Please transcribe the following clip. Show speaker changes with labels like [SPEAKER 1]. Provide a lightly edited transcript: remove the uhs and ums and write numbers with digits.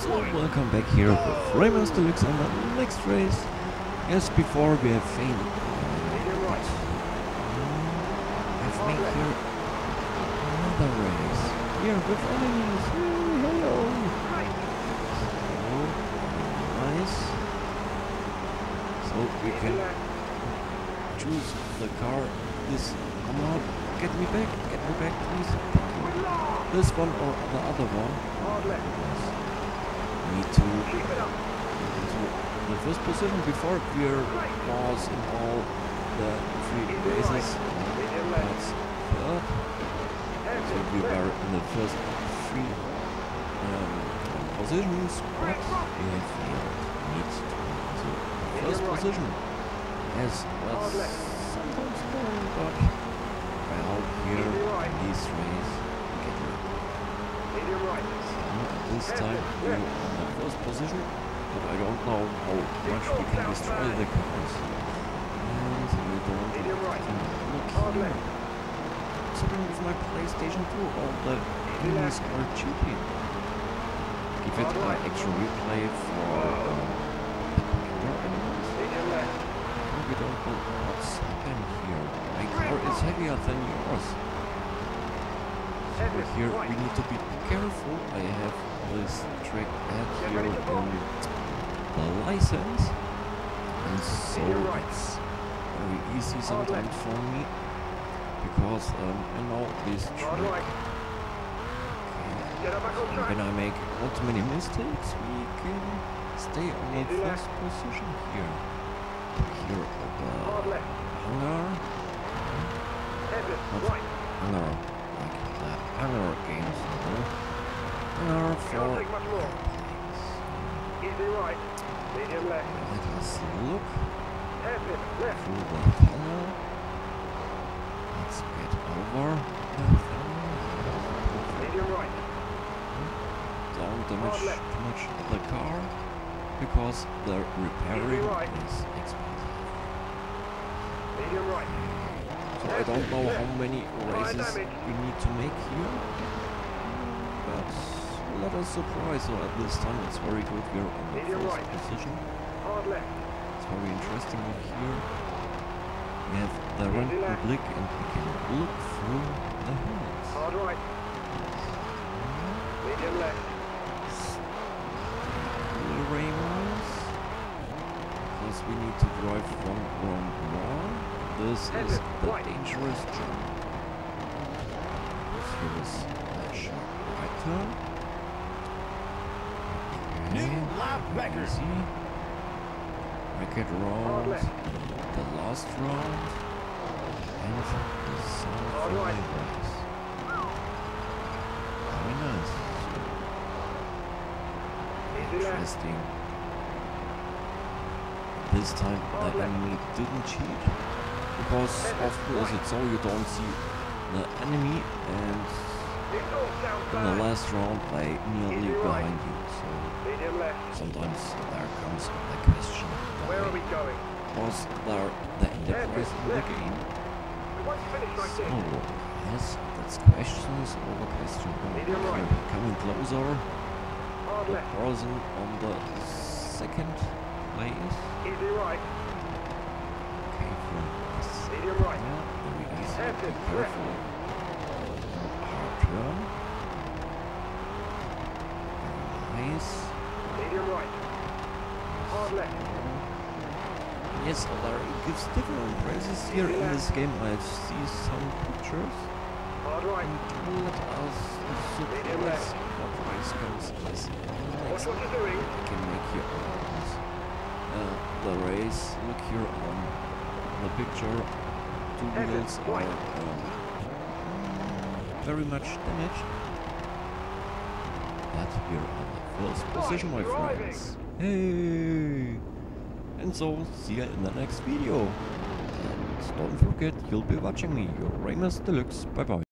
[SPEAKER 1] So welcome back here with Raymas Deluxe on the next race. As before we have failed. I've made here another race. Here with enemies. Hello. So, nice. So we can choose the car. This, come on, get me back, please. This one or the other one. Need to the first position before we was in all the three races. That's third. So we were in the first three positions, but we have failed. Need to first position. Yes, that's sometimes boring, but I hope here in this race we get lucky. This time we are in the first position, but I don't know how much we can destroy the cars. And we don't look here. Something with my PlayStation 2, all the enemies are cheating. Give it an extra replay for the computer enemies. We don't know what's happening here. My car is heavier than yours. So here we need to be careful. I have this track pad here in the license, and so it's very easy sometimes for me because I know this track. When I make not too many mistakes, we can stay on the first position here. Here at the hangar. Not hangar. Hangar games, hangar for let us look through the tunnel. Let's get over the tunnel. Don't damage too much the car because the repairing is expensive. So I don't know how many races we need to make here, but let us surprise. So at this time it's very good. We're on the first position. It's very interesting here. We have the Republic and we can look through the hills. Raymas, because we need to drive one more. This is the dangerous jump. Here is a sharp right turn. Okay, easy. Racket round, the last round, and the sound for my race. Very nice. Interesting. This time the enemy didn't cheat. Because often is it so you don't see the enemy, and in the last round they nearly behind you, so sometimes there comes the question, was there the enterprise in the game? So yes, that's questions over question. Coming closer, the person on the second place. Very easy, be careful. Hard turn. Very nice. Yes, there gives different prices here in this game. I see some pictures. And let us surprise what price comes as next. I can make here the race. Look here on the picture. Two wheels are very much damaged. But we're on the first position, my friends. Hey! And so, see you in the next video. And don't forget, you'll be watching me, your Raymas Deluxe. Bye bye.